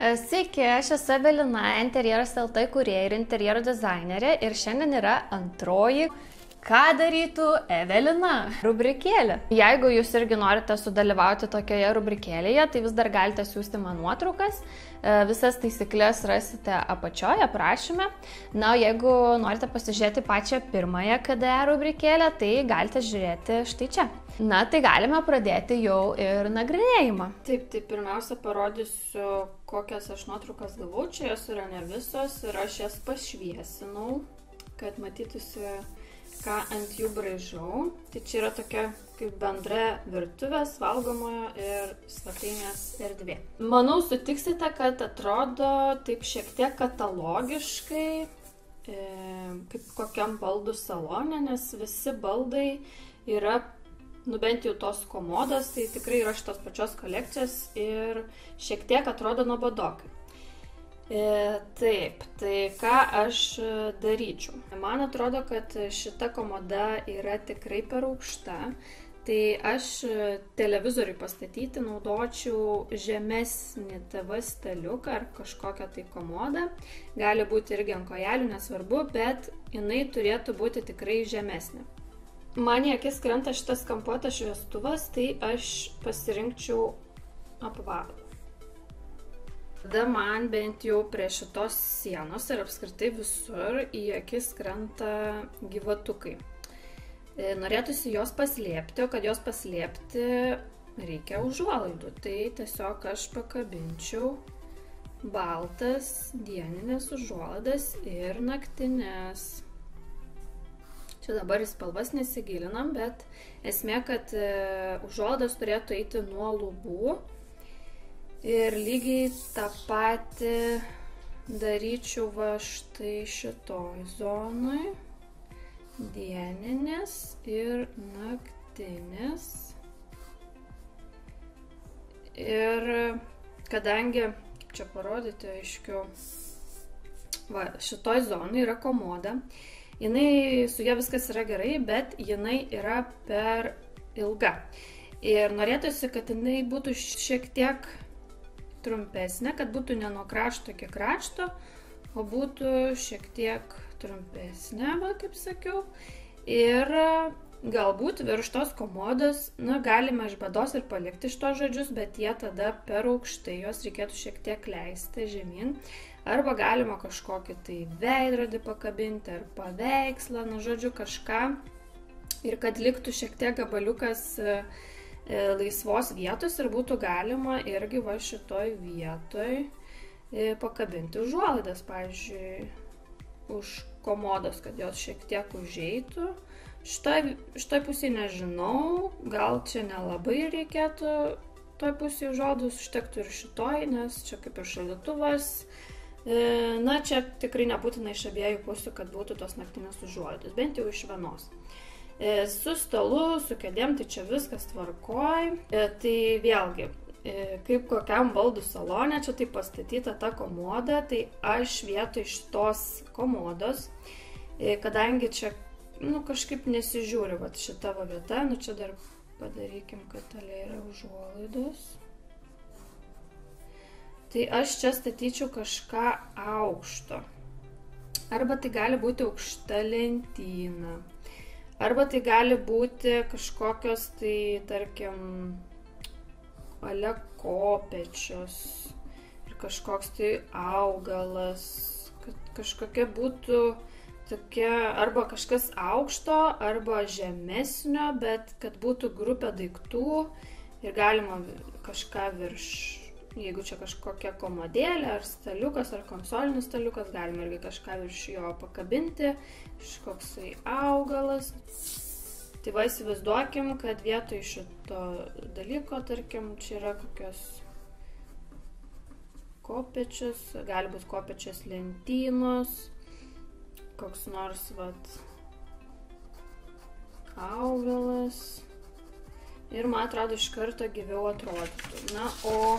Sveiki, aš esu Evelina, interjeras LT kūrėja ir interjero dizainerė ir šiandien yra antroji Ką darytų Evelina rubrikėlė. Jeigu jūs irgi norite sudalyvauti tokioje rubrikėlėje, tai vis dar galite siųsti man nuotraukas. Visas taisyklės rasite apačioje aprašyme. Na, o jeigu norite pasižiūrėti pačią pirmąją KDE rubrikėlę, tai galite žiūrėti štai čia. Na, tai galime pradėti jau ir nagrinėjimą. Taip, tai pirmiausia parodysiu, kokias aš nuotraukas gavau. Čia jos yra ne visos ir aš jas pašviesinau, kad matytųsi, ką ant jų braižau. Tai čia yra tokia kaip bendra virtuvės, valgomojo ir svetainės erdvė. Manau, sutiksite, kad atrodo taip šiek tiek katalogiškai, kaip kokiam baldų salone, nes visi baldai yra, bent jau tos komodos, tai tikrai yra šitos pačios kolekcijos ir šiek tiek atrodo nuobodokai. Taip, tai ką aš daryčiau? Man atrodo, kad šita komoda yra tikrai per aukšta, tai aš televizoriui pastatyti naudočiau žemesnį TV staliuką ar kažkokią tai komodą. Gali būti irgi ant kojelių, nesvarbu, bet jinai turėtų būti tikrai žemesnė. Man į akis krenta šitas kampuotas šviestuvas, tai aš pasirinkčiau apvalų. Tada man bent jau prie šitos sienos ir apskritai visur į akis krenta gyvatukai. Norėtųsi jos paslėpti, o kad jos paslėpti reikia užuolaidų. Tai tiesiog aš pakabinčiau baltas dieninės užuolaidas ir naktinės. Čia dabar į spalvas nesigilinam, bet esmė, kad užuolaidas turėtų eiti nuo lubų. Ir lygiai tą patį daryčiau va štai šitoj zonoj. Dieninės ir naktinės. Ir kadangi, kaip čia parodyti aiškiau, va, šitoj zonoj yra komoda. Jinai, su ja viskas yra gerai, bet jinai yra per ilga. Ir norėtųsi, kad jinai būtų šiek tiek trumpesnė, kad būtų ne nuo krašto iki krašto, o būtų šiek tiek trumpesnė, va, kaip sakiau. Ir galbūt virš tos komodos, galima iš bėdos ir palikti šitos žodžius, bet jie tada per aukštai, juos reikėtų šiek tiek leisti žemyn. Arba galima kažkokį tai veidrodį pakabinti, ar paveikslą, žodžiu, kažką. Ir kad liktų šiek tiek gabaliukas laisvos vietos ir būtų galima irgi va šitoj vietoj pakabinti užuolaidas, pavyzdžiui, už komodos, kad jos šiek tiek užeitų. Šitoj pusėje nežinau, gal čia nelabai reikėtų toj pusėje užuolaidos, užtektų ir šitoj, nes čia kaip ir šaldytuvas. Na, čia tikrai nebūtina iš abiejų pusių, kad būtų tos naktinės užuolaidos, bent jau iš vienos. Su stalu, su kėdėm, tai čia viskas tvarkoj. Tai vėlgi, kaip kokiam baldų salone, čia tai pastatyta ta komoda, tai aš vietoj šitos komodos, kadangi čia, kažkaip nesižiūri, va šita va vieta, čia dar padarykim, kad toliau yra užuolaidos. Tai aš čia statyčiau kažką aukšto. Arba tai gali būti aukšta lentyna. Arba tai gali būti kažkokios, tai tarkim, ale kopėčios ir kažkoks tai augalas, kad kažkokia būtų tokia, arba kažkas aukšto, arba žemesnio, bet kad būtų grupė daiktų ir galima kažką virš, jeigu čia kažkokia komodėlė, ar staliukas, ar konsolinis staliukas, galima irgi kažką virš jo pakabinti, kažkoksai augalas. Tai va, įsivaizduokim, kad vietoj šito dalyko, tarkim, čia yra kokios kopėčios, gali būti kopėčios lentynos, koks nors, augalas. Ir man atrodo, iš karto gyviau atrodytų. Na, o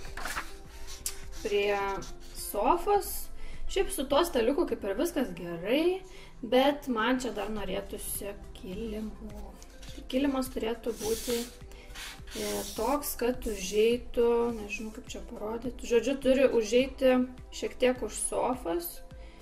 prie sofos, šiaip su tuo staliuku kaip ir viskas gerai, bet man čia dar norėtųsi kilimų. Kilimas turėtų būti toks, kad užeitų, nežinau kaip čia parodyti, žodžiu, turi užeiti šiek tiek už sofas.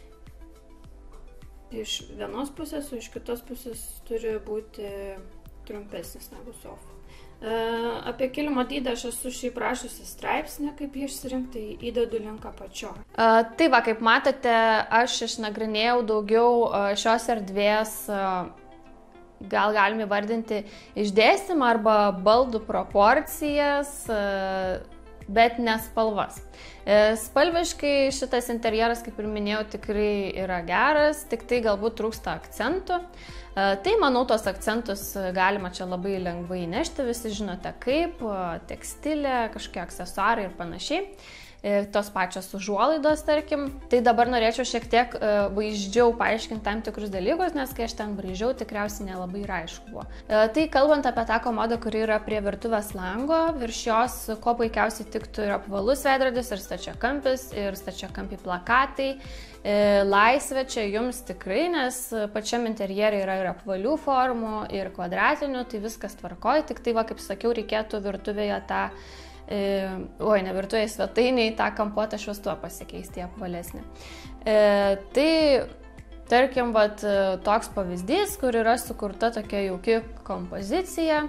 Iš vienos pusės, o iš kitos pusės turi būti trumpesnis negu sofa. Apie kilimo dydį aš esu šiaip rašusi straipsnį, kaip jį išsirinkti, įdedu linką apačio. Tai va, kaip matote, aš išnagrinėjau daugiau šios erdvės, gal galim įvardinti išdėstymą arba baldų proporcijas, bet ne spalvas. Spalviškai šitas interjeras, kaip ir minėjau, tikrai yra geras, tik tai galbūt trūksta akcentų. Tai, manau, tos akcentus galima čia labai lengvai nešti, visi žinote kaip, tekstilė, kažkokie aksesuarai ir panašiai. Tos pačios užuolaidos, tarkim. Tai dabar norėčiau šiek tiek vaizdžiau paaiškinti tam tikrus dalykus, nes kai aš ten braižiau, tikriausiai nelabai ir aišku buvo. Tai kalbant apie tą komodą, kuri yra prie virtuvės lango, virš jos ko puikiausiai tiktų ir apvalus veidrodis, ir stačiakampis, ir stačiakampiai plakatai. Laisvė čia jums tikrai, nes pačiam interjere yra ir apvalių formų, ir kvadratinių, tai viskas tvarkoja, tik tai, va, kaip sakiau, reikėtų virtuvėje tą ne virtuvėje svetainiai, tą kampuotą šviestuvą pasikeisti apvalesnį. Tai, tarkim, vat, toks pavyzdys, kur yra sukurta tokia jauki kompozicija.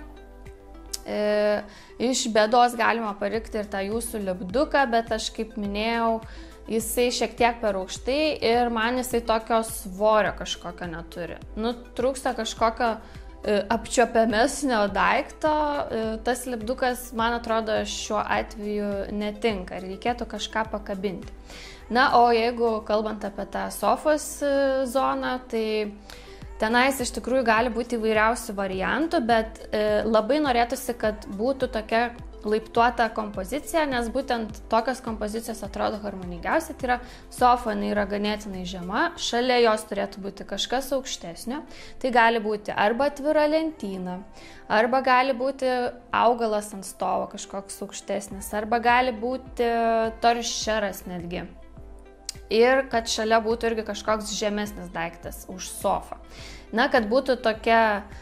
Iš bėdos galima palikti ir tą jūsų lipduką, bet aš, kaip minėjau, jisai šiek tiek per aukštai ir man jisai tokio svorio kažkokio neturi. Trūksta kažkokio apčiuopiamesnio daikto, tas lipdukas, man atrodo, šiuo atveju netinka ir reikėtų kažką pakabinti. Na, o jeigu kalbant apie tą sofos zoną, tai tenais iš tikrųjų gali būti įvairiausių variantų, bet labai norėtųsi, kad būtų tokia laiptuota kompozicija, nes būtent tokios kompozicijos atrodo harmoningiausiai. Tai yra sofa, jinai yra ganėtinai žema, šalia jos turėtų būti kažkas aukštesnio. Tai gali būti arba atvira lentyna, arba gali būti augalas ant stovo kažkoks aukštesnis, arba gali būti toršeras netgi. Ir kad šalia būtų irgi kažkoks žemesnis daiktas už sofą. Na, kad būtų tokia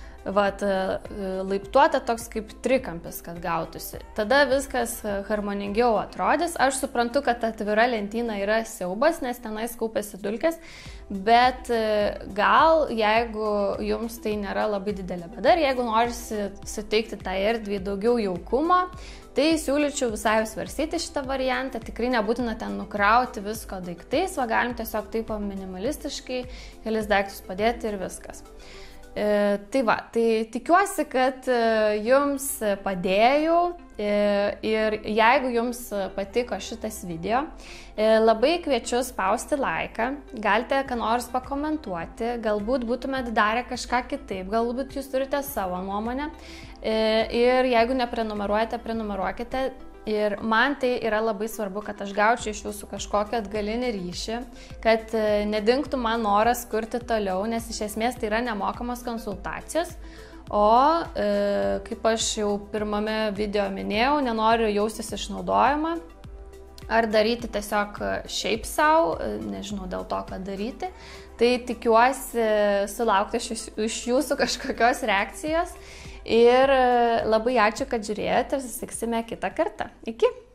laiptuota, toks kaip trikampis, kad gautųsi. Tada viskas harmoningiau atrodys. Aš suprantu, kad atvira lentyna yra siaubas, nes tenais kaupiasi dulkės, bet gal, jeigu jums tai nėra labai didelė bėda ir jeigu norisi suteikti tą erdvį daugiau jaukumo, tai siūlyčiau visai svarstyti šitą variantą. Tikrai nebūtina ten nukrauti visko daiktais, galim tiesiog taip minimalistiškai kelis daiktus padėti ir viskas. Tai va, tai tikiuosi, kad jums padėjau ir jeigu jums patiko šitas video, labai kviečiu spausti laiką, galite ką nors pakomentuoti, galbūt būtumėte darę kažką kitaip, galbūt jūs turite savo nuomonę ir jeigu neprenumeruojate, prenumeruokite. Ir man tai yra labai svarbu, kad aš gaučiau iš jūsų kažkokią atgalinį ryšį, kad nedingtų man noras kurti toliau, nes iš esmės tai yra nemokamos konsultacijos, o kaip aš jau pirmame video minėjau, nenoriu jaustis išnaudojama ar daryti tiesiog šiaip savo, nežinau dėl to, ką daryti. Tai tikiuosi sulaukti iš jūsų kažkokios reakcijos. Ir labai ačiū, kad žiūrėjote ir susitiksime kitą kartą. Iki!